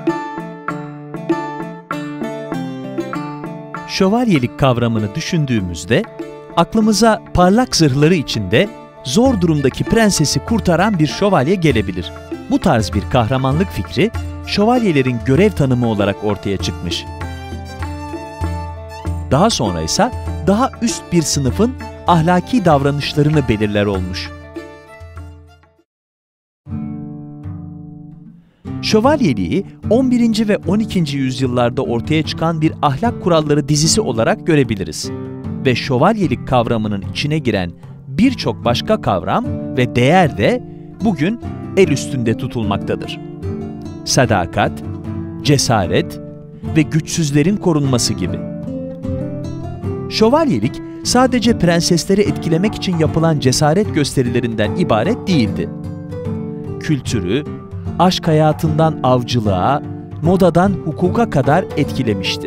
Şövalyelik kavramını düşündüğümüzde aklımıza parlak zırhları içinde zor durumdaki prensesi kurtaran bir şövalye gelebilir. Bu tarz bir kahramanlık fikri şövalyelerin görev tanımı olarak ortaya çıkmış. Daha sonra ise daha üst bir sınıfın ahlaki davranışlarını belirler olmuş. Şövalyeliği 11. ve 12. yüzyıllarda ortaya çıkan bir ahlak kuralları dizisi olarak görebiliriz. Ve şövalyelik kavramının içine giren birçok başka kavram ve değer de bugün el üstünde tutulmaktadır. Sadakat, cesaret ve güçsüzlerin korunması gibi. Şövalyelik sadece prensesleri etkilemek için yapılan cesaret gösterilerinden ibaret değildi. Kültürü, aşk hayatından avcılığa, modadan hukuka kadar etkilemişti.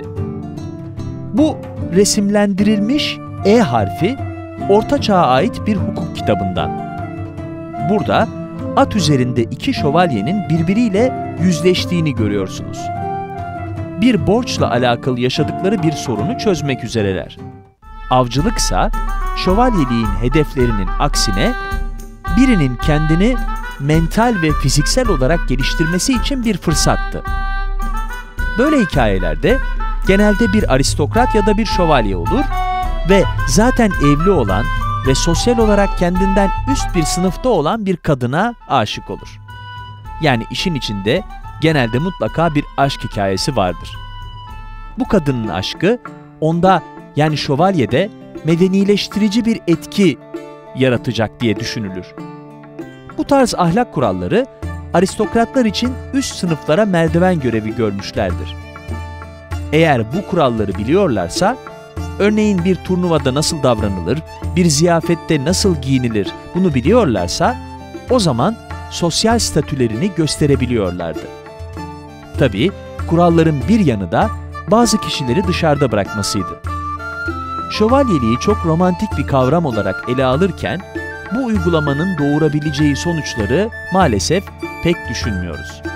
Bu resimlendirilmiş E harfi, Orta Çağ'a ait bir hukuk kitabından. Burada at üzerinde iki şövalyenin birbiriyle yüzleştiğini görüyorsunuz. Bir borçla alakalı yaşadıkları bir sorunu çözmek üzereler. Avcılıksa, şövalyeliğin hedeflerinin aksine birinin kendini mental ve fiziksel olarak geliştirmesi için bir fırsattı. Böyle hikayelerde genelde bir aristokrat ya da bir şövalye olur ve zaten evli olan ve sosyal olarak kendinden üst bir sınıfta olan bir kadına aşık olur. Yani işin içinde genelde mutlaka bir aşk hikayesi vardır. Bu kadının aşkı onda, yani şövalyede, medenileştirici bir etki yaratacak diye düşünülür. Bu tarz ahlak kuralları aristokratlar için üst sınıflara merdiven görevi görmüşlerdir. Eğer bu kuralları biliyorlarsa, örneğin bir turnuvada nasıl davranılır, bir ziyafette nasıl giyinilir bunu biliyorlarsa, o zaman sosyal statülerini gösterebiliyorlardı. Tabii kuralların bir yanı da bazı kişileri dışarıda bırakmasıydı. Şövalyeliği çok romantik bir kavram olarak ele alırken, bu uygulamanın doğurabileceği sonuçları maalesef pek düşünmüyoruz.